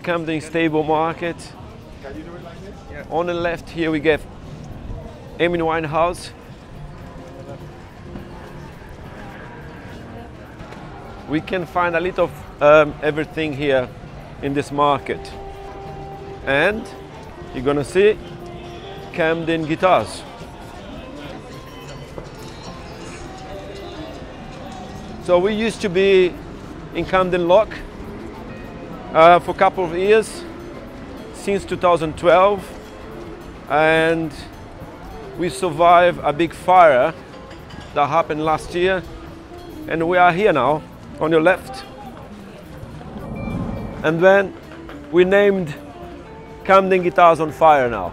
Camden Stable Market. On the left here we get Amy Winehouse. We can find a little of everything here in this market. And you're gonna see Camden Guitars. So we used to be in Camden Lock for a couple of years, since 2012, and we survived a big fire that happened last year, and we are here now on your left. And then we named Camden Guitars on fire now.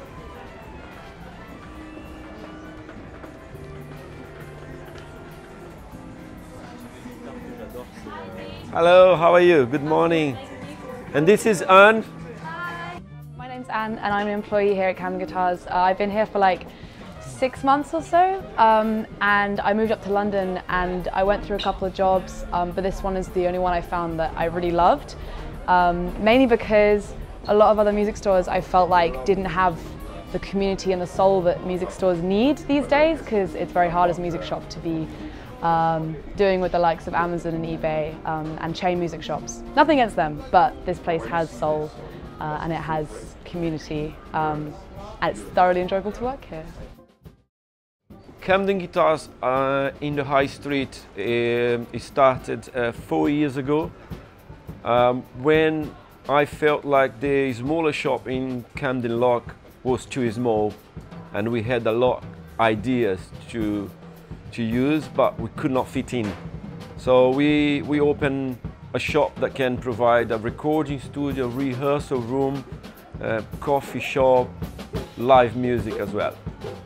Hello, how are you? Good morning. And this is Anne. Hi. My name's Anne and I'm an employee here at Camden Guitars. I've been here for like 6 months or so, and I moved up to London and I went through a couple of jobs, but this one is the only one I found that I really loved, mainly because a lot of other music stores I felt like didn't have the community and the soul that music stores need these days, because it's very hard as a music shop to be doing with the likes of Amazon and eBay and chain music shops. Nothing against them, but this place has soul and it has community, and it's thoroughly enjoyable to work here. Camden Guitars in the High Street, it started 4 years ago, when I felt like the smaller shop in Camden Lock was too small, and we had a lot of ideas to use, but we could not fit in. So we opened a shop that can provide a recording studio, rehearsal room, coffee shop, live music as well.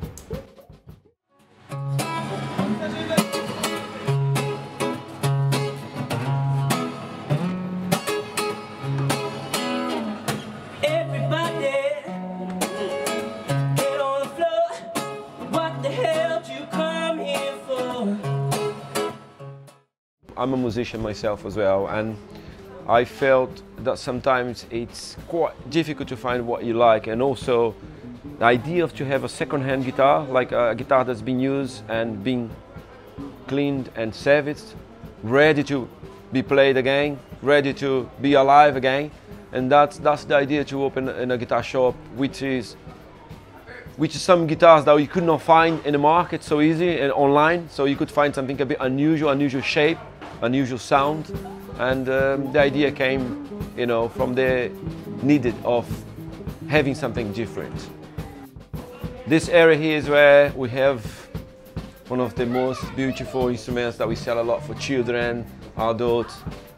I'm a musician myself as well, and I felt that sometimes it's quite difficult to find what you like, and also the idea of to have a second-hand guitar, like a guitar that's been used and been cleaned and serviced, ready to be played again, ready to be alive again, and that's the idea to open in a guitar shop, which is some guitars that you could not find in the market so easy and online, so you could find something a bit unusual shape, unusual sound, and the idea came, you know, from the need of having something different. This area here is where we have one of the most beautiful instruments that we sell a lot for children, adults,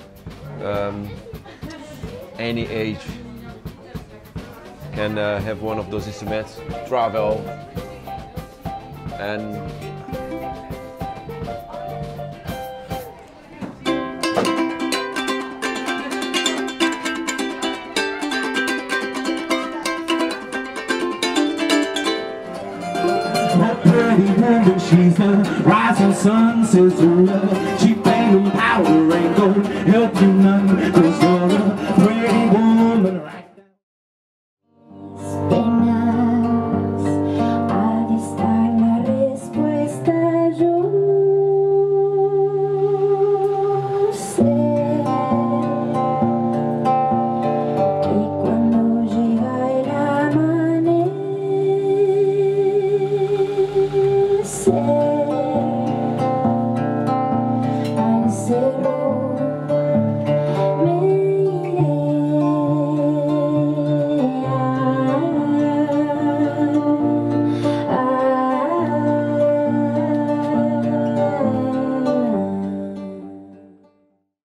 any age can have one of those instruments, travel, and pretty woman, she's the rising sun, says the love. She banging power and gold.